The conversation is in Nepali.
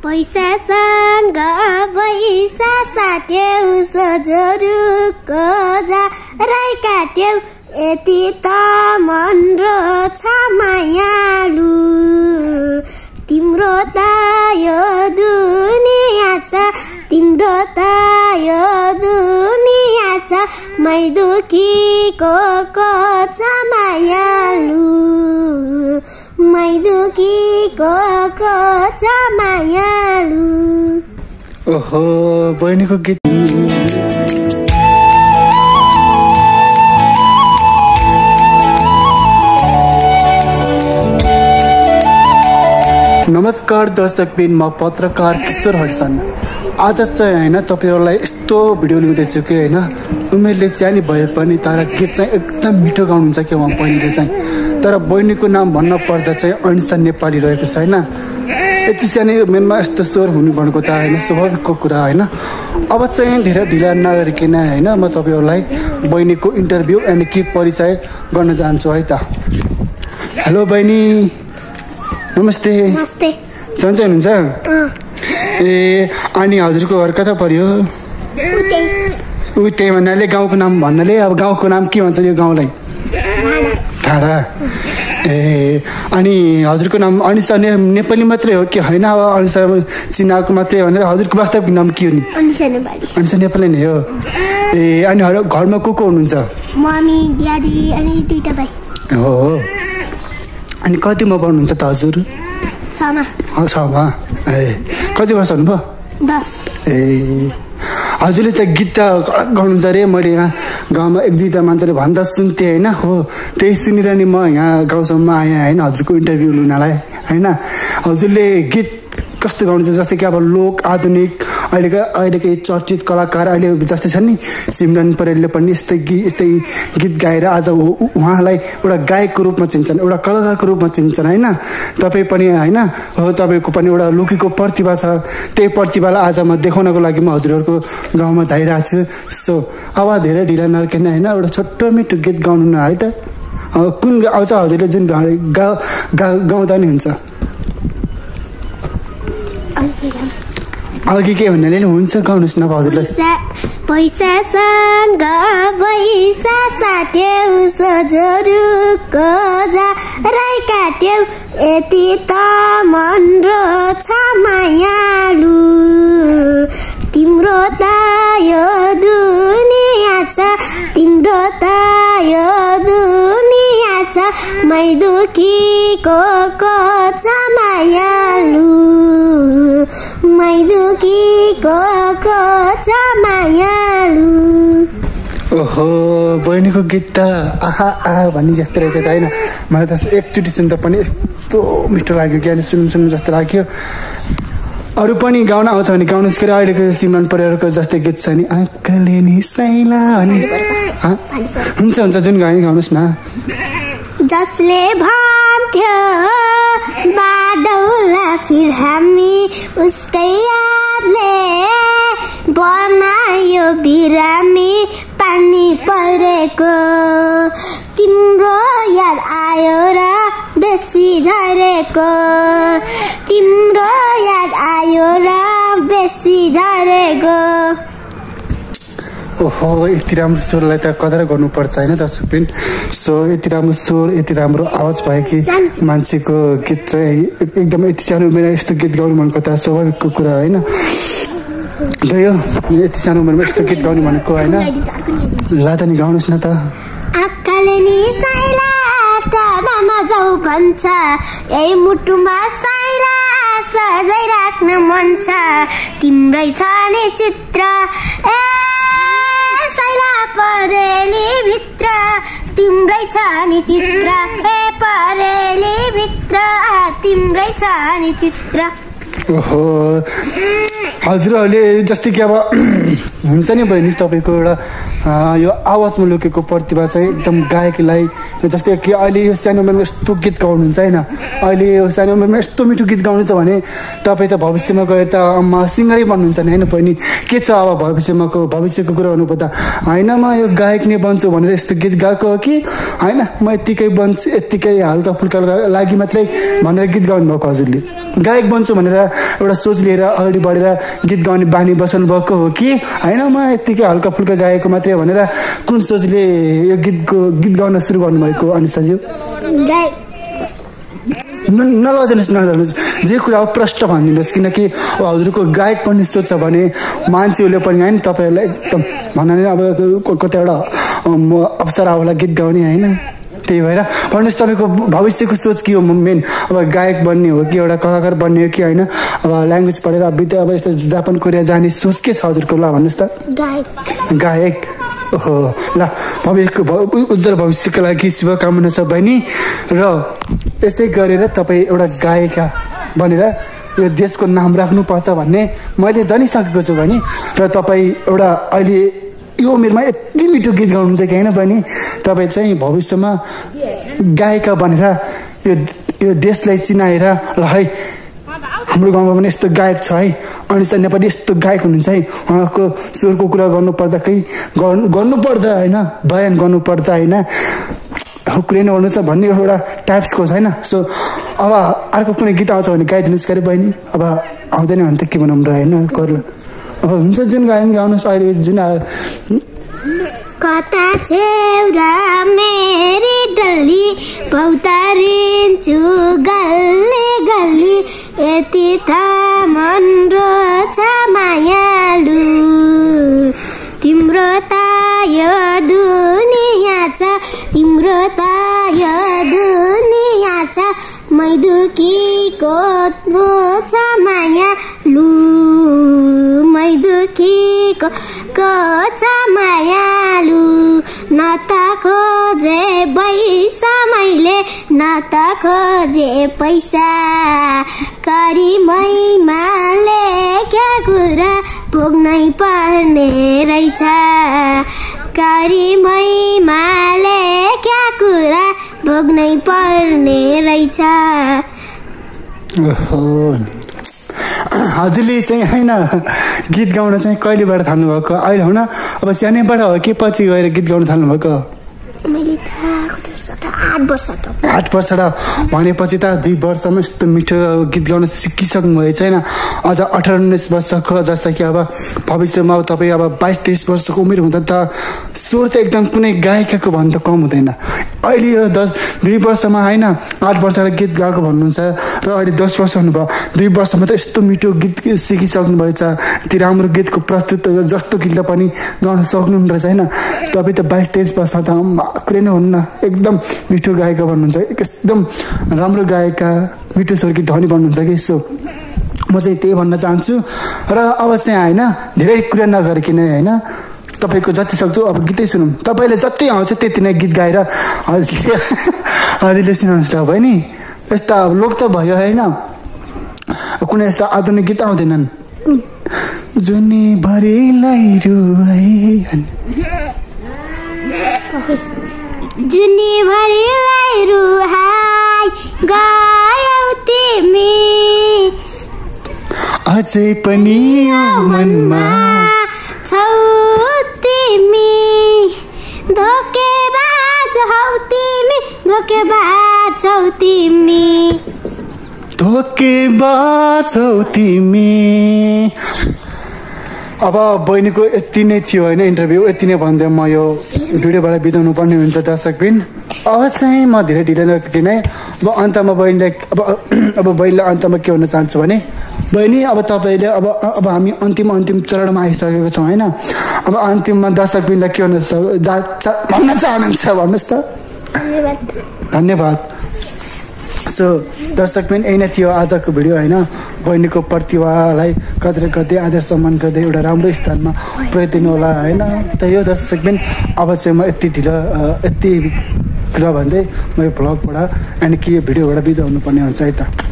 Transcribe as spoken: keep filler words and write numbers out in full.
पैसासँग पैसा साट्यौ सजरुको जारै काट्यौ यति त मन छ मायालु तिम्रो त यो दुनिया छ तिम्रो त यो दुनिया छ मै दुखीको को छ मायालु मै दुखीको को छ मायालु। ओहो बहिनीको गीत नमस्कार दर्शकबिन, म पत्रकार किशोर हरिसन। आज चाहिँ होइन तपाईँहरूलाई यस्तो भिडियो ल्याउँदैछु कि होइन उमेरले सानो भए पनि तर गीत चाहिँ एकदम मिठो गाउनुहुन्छ कि उहाँ बहिनीले चाहिँ। तर बहिनीको नाम भन्न पर्दा चाहिँ अनिसा नेपाली रहेको छ होइन। यति सानो उमेरमा यस्तो स्वर हुनु भनेको त होइन स्वाभाविकको कुरा होइन। अब चाहिँ धेरै ढिला नगरिकन होइन म तपाईँहरूलाई बहिनीको इन्टरभ्यू अनि के परिचय गर्न चाहन्छु है त। हेलो बहिनी, नमस्ते। नमस्ते। सन्चै हुनुहुन्छ? ए अनि हजुरको घर कता पर्यो? उतै भन्नाले गाउँको नाम भन्नाले अब गाउँको नाम के भन्छ यो गाउँलाई? ठाडा। ए अनि हजुरको नाम अनिसा ने नेपाली मात्रै हो कि होइन? अब अनिसा चिनाको मात्रै भनेर हजुरको वास्तविक नाम के हो नि? अनिसा नेपाली। अनिसा नेपाली नै हो। ए अनि घरमा को को हुनुहुन्छ? मम्मी, ड्याडी अनि दुईटा भाइ। हो। अनि कतिमा पढ्नुहुन्छ त हजुर? छमा। छमा। ए कति वर्ष हुनुभयो? दस। ए हजुरले त गीत त गाउनुहुन्छ अरे। मैले यहाँ गाउँमा एक दुईवटा मान्छेले भन्दा सुन्थेँ होइन। हो त्यही सुनेर नि म यहाँ गाउँसम्म आएँ होइन हजुरको इन्टरभ्यू लिनलाई होइन। हजुरले गीत कस्तो गाउनुहुन्छ जस्तै कि अब लोक आधुनिक अहिलेको अहिलेको चर्चित कलाकार अहिले जस्तै छन् नि सिमरन परेलले पनि यस्तै गीत यस्तै गीत गाएर आज उहाँलाई एउटा गायकको रूपमा चिन्छन्, एउटा कलाकारको रूपमा चिन्छन् होइन। तपाईँ पनि होइन हो तपाईँको पनि एउटा लुकीको प्रतिभा छ। त्यही प्रतिभालाई आज म देखाउनको लागि म हजुरहरूको गाउँमा धाइरहेको छु। सो अब धेरै ढिला नर्केन होइन एउटा छोटो मिठो गीत गाउनु न है त। कुन आउँछ हजुरले जुन गा गा गाउँदा नि हुन्छ? अघि के भन्नाले नि हुन्छ गाउनुहोस् न हजुरलाई। पैसासँग पैसा साट्यौ सजरुको जारै काट्यौ यति त मन छ मायालु तिम्रो त यो दुनिया छ तिम्रो त यो दुनिया छ मै दुखीको को छ मायालु मै दुखीको को छ मायालु। ओहो बहिनीको गीत त आहा आहा भन्ने जस्तो रहेछ त होइन। मलाई त एकचोटि सुन्दा पनि यस्तो मिठो लाग्यो कि अनि सुन्नु सुन्नु जस्तो लाग्यो। अरू पनि गाउन आउँछ भने गाउनुहोस् कि अहिलेको सिमरन परेलको जस्तै गीत छ नि आँखाले नि साइला भन्ने हुन्छ हुन्छ जुन गाउने गाउनुहोस् न। जसले भन्थ्यो बादौला फिर हामी उसकै यादले बनायो बिरामी पानी परेको तिम्रो याद आयो र बेसी झरेको तिम्रो याद आयो र बेसी झरेको। ओहो यति राम्रो स्वरलाई त कदर गर्नुपर्छ होइन दर्शकबिन। सो यति राम्रो स्वर यति राम्रो आवाज भयो कि मान्छेको गीत चाहिँ एकदम यति सानो उमेरमा यस्तो गीत गाउनु भनेको त स्वाभाविकको कुरा होइन। गयो यति सानो उमेरमा यस्तो गीत गाउनु भनेको होइन। ला त नि गाउनुहोस् न त। आँखाले नि साइला टाढा नजाऊ भन्छ यही मुटुमा साइला सजाइ राख्न मन छ तिम्रै छ नि चित्र ए साइला परेली भित्र तिम्रै छ नि चित्र ए परेली भित्र तिम्रै छ नि चित्र। ओहो हजुरहरूले जस्तै कि अब हुन्छ नि बहिनी तपाईँको एउटा यो आवाजमा लुकेको प्रतिभा चाहिँ एकदम गायकलाई जस्तै कि अहिले यो सानो उमेरमा यस्तो गीत गाउनुहुन्छ होइन अहिले यो सानो उमेरमा यस्तो मिठो गीत गाउनुहुन्छ भने तपाईँ त भविष्यमा गएर त अम्मा सिङ्गरै बन्नुहुन्छ नि होइन बहिनी के छ अब भविष्यमाको भविष्यको कुरा गर्नुपर्दा होइन म यो गायक नै बन्छु भनेर यस्तो गीत गाएको हो कि होइन म यत्तिकै बन्छु यत्तिकै हल्का फुल्का लागि मात्रै भनेर गीत गाउनु भएको हजुरले गायक बन्छु भनेर एउटा सोच लिएर अगाडि बढेर गीत गाउने बानी बसाउनु भएको हो कि होइन म यत्तिकै हल्का फुल्का गाएको मात्रै भनेर कुन सोचले यो गीतको गीत गाउन सुरु गर्नुभएको अनिसाज्यू नलजानुहोस् नलजानुहोस् जे कुरा हो प्रष्ट भनिदिनुहोस् किनकि हजुरको गायक पनि सोच छ भने मान्छेहरूले पनि होइन तपाईँहरूलाई एकदम भन्नाले अब कता एउटा अप्सरावाला गीत गाउने होइन त्यही भएर भन्नुहोस् तपाईँको भविष्यको सोच के हो मेन अब गायक बन्ने हो कि एउटा कलाकार बन्ने हो कि होइन अब ल्याङ्ग्वेज पढेर बिते अब यस्तो जापान कोरिया जाने सोच के छ हजुरको ल भन्नुहोस् त गायक गायक ओहो ल भविष्यको उज्जवल भविष्यको लागि शुभकामना छ बहिनी र यसै गरेर तपाईँ एउटा गायिका बनेर यो देशको नाम राख्नुपर्छ भन्ने मैले जानिसकेको छु बहिनी र तपाईँ एउटा अहिले यो उमेरमा यति मिठो गीत गाउनुहुन्छ कि होइन बहिनी तपाईँ चाहिँ भविष्यमा गायिका बनेर यो यो देशलाई चिनाएर ल है हाम्रो गाउँमा पनि यस्तो गायक छ है अनिसा नेपाली यस्तो गायक हुनुहुन्छ है उहाँको स्वरको कुरा गर्नुपर्दा केही गर्नु गर्नुपर्दा होइन बयान गर्नुपर्दा होइन कुरै नगर्नुहोस् न भन्ने एउटा टाइप्सको छ होइन सो अब अर्को कुनै गीत आउँछ भने गाइदिनुहोस् के अरे बहिनी अब आउँदैन भने त के भनौँ र होइन गर्नु अब हुन्छ जुन गायन गाउनुहोस् अहिले जुन कता छेउरा मेरी डल्ली पौतारिन्छु गल्ली गल्ली यति त मन रोछ मायालु तिम्रो त यो दुनिया छ तिम्रो त यो दुनिया छ मै दुखीको छ मायालु मै दुखीको को छ मायालु न त खोजे पैसा मैले न त खोजे पैसा करी मैमाले क्या कुरा भोग्नै पर्ने रहेछ करी मैमाले क्या कुरा भोग्नै पर्ने रहेछ हजुरले चाहिँ होइन गीत गाउन चाहिँ कहिलेबाट थाल्नुभएको अहिले हुन अब सानैबाट हो कि पछि गएर गीत गाउन थाल्नुभएको आठ वर्ष र भनेपछि त दुई वर्षमा यस्तो मिठो गीत गाउन सिकिसक्नु भएको छैन अझ अठार उन्नाइस वर्षको जस्तै कि अब भविष्यमा अब तपाईँ अब बाइस तेइस वर्षको उमेर हुँदा त स्वर त एकदम कुनै गायिकाको भन्दा कम हुँदैन अहिले यो दस दुई वर्षमा होइन आठ वर्षको गीत गाएको भन्नुहुन्छ र अहिले दस वर्ष हुनुभयो दुई वर्षमा त यस्तो मिठो गीत सिकिसक्नु भएछ यति राम्रो गीतको प्रस्तुत जस्तो गीतलाई पनि गाउन सक्नुहुन्न रहेछ होइन तपाईँ त बाइस तेइस वर्ष त कुरै नै हुन्न एकदम मिठो गायिका भन्नुहुन्छ एकदम राम्रो गायिका मिठो स्वरकी धनी भन्नुहुन्छ कि सो म चाहिँ त्यही भन्न चाहन्छु र अब चाहिँ होइन धेरै कुरा नगरिकन होइन तपाईँको जति सक्छु अब गीतै सुनौँ तपाईँले जति आउँछ त्यति नै गीत गाएर हजुरले हजुरले सुनाउनुहोस् त बहिनी यस्ता लोक त भयो होइन कुनै यस्ता आधुनिक गीत आउँदैनन् जुनी भरिलाई रुवाई जुनी भरिलाई रुहाई गयौ तिमी अझै पनि मनमा छौ तिमी धोकेबाज हौ तिमी धोकेबाज हौ तिमी धोकेबाज हौ तिमी अब बहिनीको यति नै थियो होइन इन्टरभ्यू यति नै भन्दै म यो भिडियोबाट बिताउनु पर्ने हुन्छ दर्शकबिन अब चाहिँ म धेरै ढिलो नगरिकन अब अन्तमा बहिनीलाई अब अब बहिनीलाई अन्तमा के भन्न चाहन्छु भने बहिनी अब तपाईँले अब अब हामी अन्तिम अन्तिम चरणमा आइसकेको छौँ होइन अब अन्तिममा दर्शकबिनलाई के भन्न जा भन्न चाहनुहुन्छ भन्नुहोस् त धन्यवाद धन्यवाद सो दर्शकबिन यही नै थियो आजको भिडियो होइन बहिनीको प्रतिभालाई कदर गर्दै आदर सम्मान गर्दै एउटा राम्रो स्थानमा पुर्याइदिनु होला होइन त यो दर्शकबिन अब चाहिँ म यति ढिलो यति कुरा भन्दै म यो भ्लगबाट अनि के भिडियोबाट बिदा हुनुपर्ने हुन्छ है त।